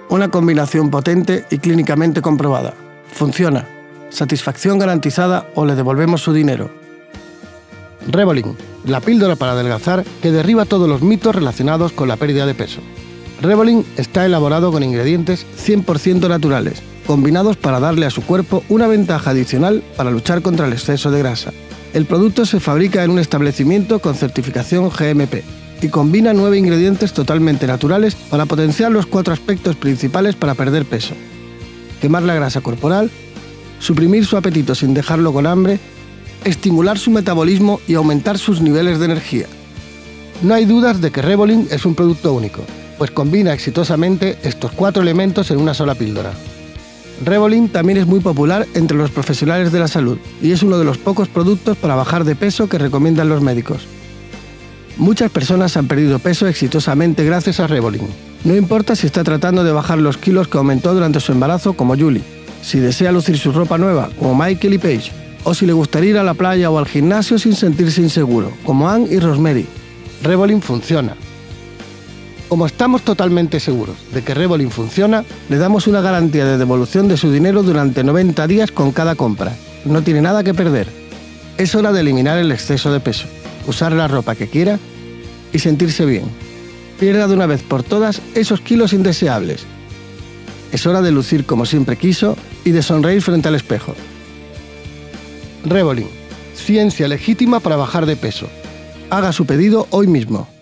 Una combinación potente y clínicamente comprobada. Funciona. Satisfacción garantizada o le devolvemos su dinero. Revolin, la píldora para adelgazar que derriba todos los mitos relacionados con la pérdida de peso. Revolin está elaborado con ingredientes 100% naturales, combinados para darle a su cuerpo una ventaja adicional para luchar contra el exceso de grasa. El producto se fabrica en un establecimiento con certificación GMP y combina 9 ingredientes totalmente naturales para potenciar los 4 aspectos principales para perder peso: quemar la grasa corporal, suprimir su apetito sin dejarlo con hambre, estimular su metabolismo y aumentar sus niveles de energía. No hay dudas de que Revolin es un producto único, pues combina exitosamente estos 4 elementos en una sola píldora. Revolin también es muy popular entre los profesionales de la salud y es uno de los pocos productos para bajar de peso que recomiendan los médicos. Muchas personas han perdido peso exitosamente gracias a Revolin. No importa si está tratando de bajar los kilos que aumentó durante su embarazo, como Julie, si desea lucir su ropa nueva, como Michael y Paige, o si le gustaría ir a la playa o al gimnasio sin sentirse inseguro, como Anne y Rosemary. Revolin funciona. Como estamos totalmente seguros de que Revolin funciona, le damos una garantía de devolución de su dinero durante 90 días con cada compra. No tiene nada que perder. Es hora de eliminar el exceso de peso, usar la ropa que quiera y sentirse bien. Pierda de una vez por todas esos kilos indeseables. Es hora de lucir como siempre quiso y de sonreír frente al espejo. Revolin, ciencia legítima para bajar de peso. Haga su pedido hoy mismo.